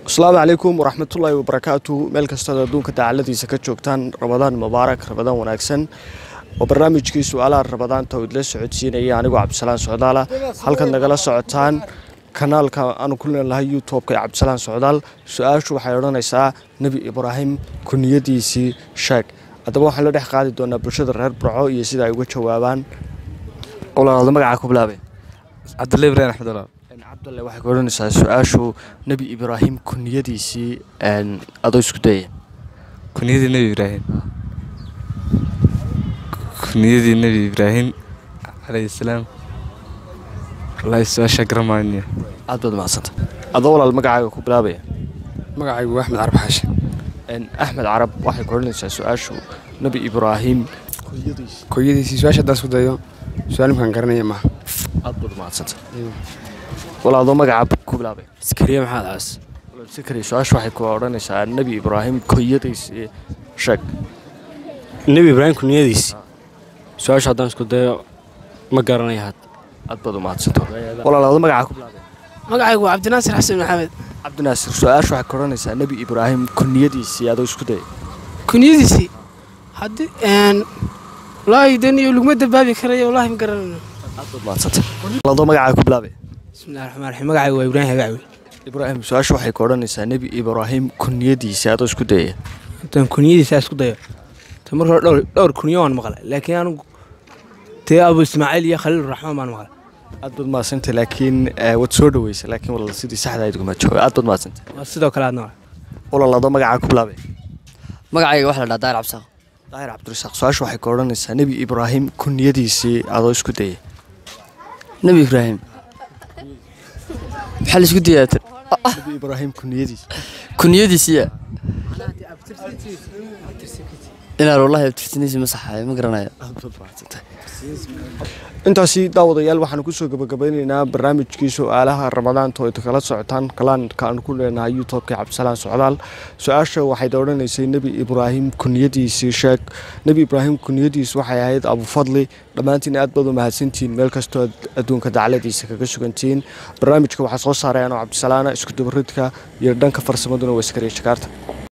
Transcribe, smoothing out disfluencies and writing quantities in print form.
السلام عليكم ورحمة الله وبركاته. ملك استاذ كتعلدي سكتشوكتان رمضان مبارك رمضان وناكسن وبرنامج كي سؤال رمضان تود لسعودسين يعني عبد السلام سعدالة هل كان نقل سعودتان كانال أنا كلنا له يوتيوب كعبد السلام سعدال سؤال شو حيرنا يسا نبي إبراهيم كنيدي سي شاك أدبوا حلو ده قاعد دونا برشة الرهب برعو يسيد أيوة شوابان والله هذا ما قاعد كبلابي عبد الله إبراهيم أحمد الله عبد الله waxay qoranaysaa su'aashu nabi ibraahim kuniyadiisi adoo isku day kuniyadii nabi ibraahim alayhi salaam wallahi su'aasha garamaanyo aad baad maasanta adoo walaal magacaaga ku bilaabaya magacaygu Axmed Carab Xaashi Axmed Carab waxay qoranaysaa su'aashu nabi ibraahim kuniyadiisi su'aasha daas ku dayo su'aalkan garanaya ma aad baad maasanta ولا هذا ما قاعد كبلابي سكرية محل عس ولا سكرية شو واحد كوارن يسأل النبي إبراهيم كويديس شك النبي إبراهيم كنيديس سؤال شادان سكده ما قرنا يهات أتبدو ما تصدق ولا هذا ما قاعد كبلابي ما قاعد يقول عبد الناصر حسن محمد عبد الناصر سؤال شو واحد كوارن يسأل النبي إبراهيم كنيديس هذا سكده كنيديس حد أن لا يدني ولقمة دبابي كريه والله ما قرنا أتبدو ما تصدق ولا هذا ما قاعد كبلابي بسم الله الرحمن الرحيم ما قاعد يقول إبراهيم هبعوي إبراهيم سؤال شو واحد كوارن يسأل النبي إبراهيم كنيديس هذا سكده تم كنيديس سكده تمر دور كنيون مغلا لكن أنا تي أبو إسماعيل يا خليل الرحمن ما مغلا أتبدو ما سنت لكن وتصور ويس لكن والله سيدي سحدة يدكم أتشوي أتبدو ما سنت الصدق كلام نور والله هذا ما قاعد كبلابي magacayga waxa la dhahaa Absaaq daahir Cabdirasaaq su'aashu waxay ka oranaysaa nabi Ibraahim kuniyadiisi adoo isku day Nabi Ibraahim hal isku diyaatay nabi Ibraahim kuniyadiisi ila wallahi abtirtiinisi ma saxay ma garanayo intaasi daawadayaal waxaan ku soo gabagabeynaynaa barnaamijkii su'aalaha Ramadaan oo ay kala socotaan kalaanka aan ku leenahay YouTube-ka Cabdisalaan Socdaal su'aasha waxay dooraneysay nabi Ibraahim kuniyadiisi sheeg nabi Ibraahim kuniyadiisi waxay ahayd Abu Fadli dhamaantiin aad baad u mahadsantiin meel kasto adduunka dacaladiisa kaga sugantiin barnaamijka waxa soo saaray anoo Cabdisalaan isku dubaridka iyo dhanka farsamaduna waa iskariye shaqaarta